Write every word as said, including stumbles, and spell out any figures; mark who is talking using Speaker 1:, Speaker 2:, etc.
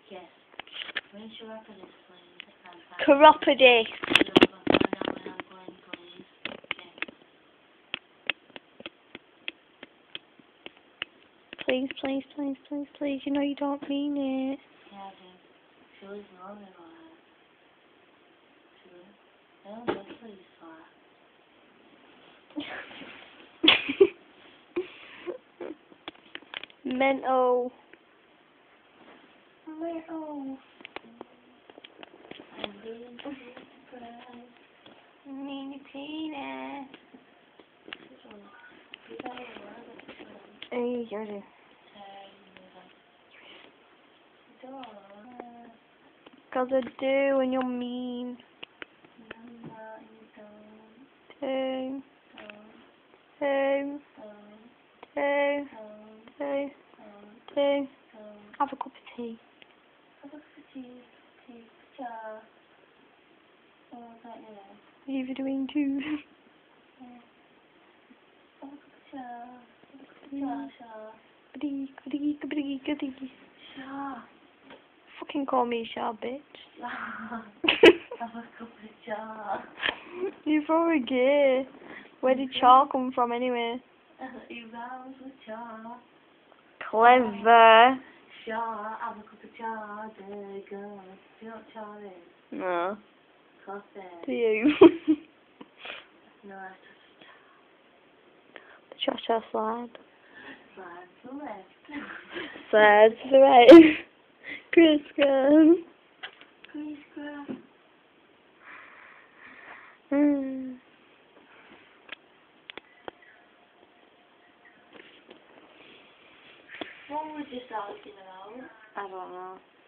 Speaker 1: Yes. Where's your rapidus, please? I can't find it.
Speaker 2: Chiropody.
Speaker 1: So I'll find out when I'm going, please. Okay.
Speaker 2: Please, please, please, please, please. You know you don't mean it.
Speaker 1: Yeah, I do. She was rolling on it. She was. I don't know, please, for
Speaker 2: Mental.
Speaker 1: Mental. I'm being surprised.
Speaker 2: Mini penis.
Speaker 1: You got a lot of fun.
Speaker 2: Hey, you're there. Cause I do, and you're mean. Two. Two. Two. Two. Two. Have a cup of tea.
Speaker 1: Have a cup of tea. Tea. Cha. Oh, that you know.
Speaker 2: You're doing two.
Speaker 1: Have a cup of cha. Cha, cha.
Speaker 2: Goody, goody, goody, goody.
Speaker 1: Cha.
Speaker 2: Fucking call me Sha, bitch.
Speaker 1: Have a cup of cha.
Speaker 2: You're probably gay. Where did Cha come from anyway?
Speaker 1: He rhymes with cha.
Speaker 2: Clever.
Speaker 1: Cha, have a cup of cha, there you go. Do you know what cha is?
Speaker 2: No.
Speaker 1: Coffee.
Speaker 2: Do you?
Speaker 1: No, it's just
Speaker 2: Cha Cha slide.
Speaker 1: slide to the left.
Speaker 2: Slide to the right. Crisscross.
Speaker 1: Crisscross.
Speaker 2: Mm.
Speaker 1: What was just asking about?
Speaker 2: I don't know.